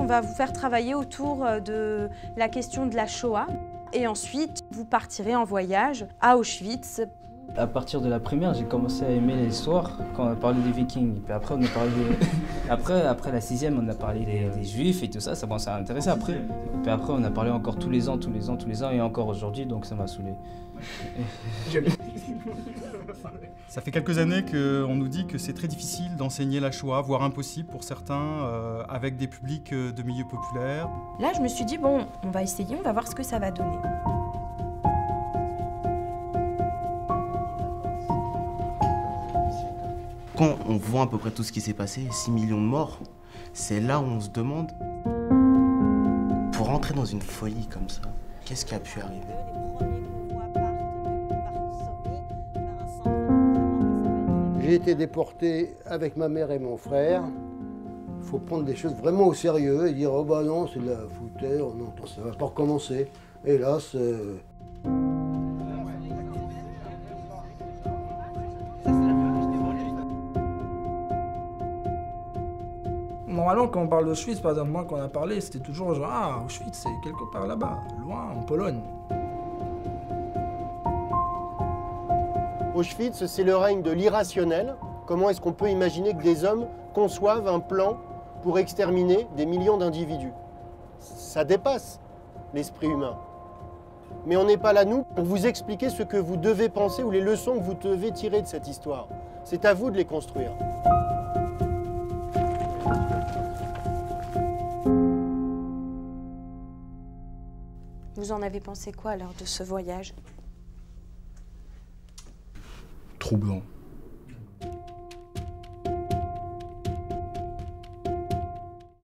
on va vous faire travailler autour de la question de la Shoah. Et ensuite, vous partirez en voyage à Auschwitz. À partir de la première, j'ai commencé à aimer l'histoire quand on a parlé des Vikings. Puis après, on a parlé après la sixième, on a parlé des Juifs et tout ça. Ça m'a intéressé après. Puis après, on a parlé encore tous les ans et encore aujourd'hui, donc ça m'a saoulé. Ça fait quelques années qu'on nous dit que c'est très difficile d'enseigner la Shoah, voire impossible pour certains, avec des publics de milieux populaires. Là, je me suis dit, bon, on va essayer, on va voir ce que ça va donner. Quand on voit à peu près tout ce qui s'est passé, 6 millions de morts, c'est là où on se demande, pour entrer dans une folie comme ça, qu'est-ce qui a pu arriver ? J'ai été déporté avec ma mère et mon frère. Il faut prendre des choses vraiment au sérieux et dire « Oh bah non, c'est de la foutaise, oh non, ça va pas recommencer ». Hélas, normalement, quand on parle d'Auschwitz, par exemple, moi, quand on a parlé, c'était toujours genre « Ah, Auschwitz, c'est quelque part là-bas, loin, en Pologne ». Auschwitz, c'est le règne de l'irrationnel. Comment est-ce qu'on peut imaginer que des hommes conçoivent un plan pour exterminer des millions d'individus? Ça dépasse l'esprit humain. Mais on n'est pas là, nous, pour vous expliquer ce que vous devez penser ou les leçons que vous devez tirer de cette histoire. C'est à vous de les construire. Vous en avez pensé quoi alors de ce voyage ? Troublant.